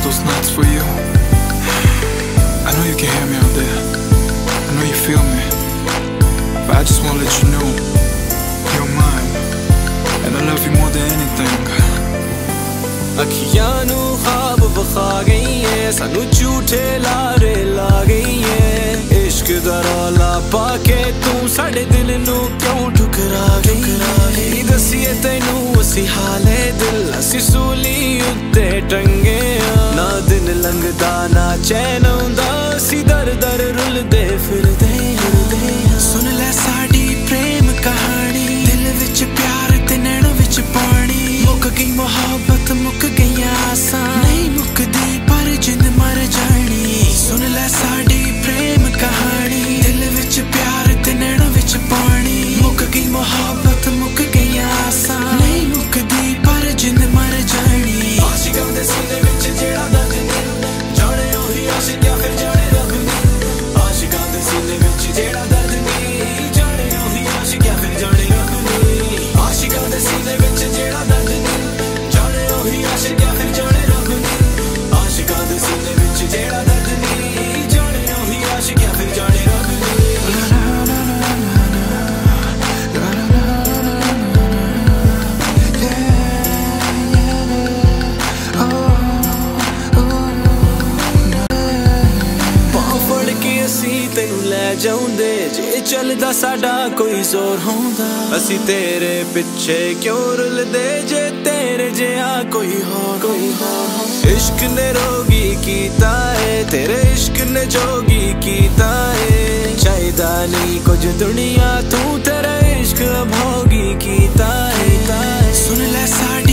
those nights for you. I know you can hear me out there, I know you feel me, but I just wanna let you know you're mine, and I love you more than anything. अखियां नू ख्वाब बखा गई है, सानू झूठे लारे ला गई है। इश्क दा रौला पाके तू साडे दिल नू क्यों ठुकरा गई। दसिए तैनू असी हाले दिल, असी सूली उत्ते टंगे ना। दिन लंघदा ना चैन आउंदा, असी दर दर रुलदे फिरदे। सुन लै साडी प्रेम कहानी, दिल विच प्यार ते नैण विच पानी। मुक गई मोहब्बत मुक गई आसा, नहीं मुकदी पर जिंद मर जानी। सुन लै साडी प्रेम कहानी, दिल विच प्यार ते नैण विच पानी। मुक गई मोहब्बत मुक गई आसा, नहीं मुकदी पर जिंद मर जानी। आशिकां दे सीने विच जेड़ा दर्द नहीं, जाने ओही आशिक या फिर जाने रब नहीं। आशिकां दे सीने विच जेड़ा दर्द नहीं, जाने ओही आशिक या फिर जाने रब नहीं। आशिकां दे सीने विच जेड़ा दर्द नहीं, जाने ओही आशिक या फिर जाने रब नहीं। आशिकां दे सीने विच जेड़ा दर्द नहीं, जाने ओही आशिक या फिर जाने रब नहीं। तेनू लै जाऊंदे जे चलदा साडा कोई जोर होंदा। असी तेरे पिछे क्यों रुलदे जे तेरे जिहा कोई हो। इश्क ने रोगी कीता है, तेरे इश्क ने जोगी कीता है। चाहिदा नहीं कुछ दुनिया तू तेरा इश्क भोगी कीता है। सुन लै साडी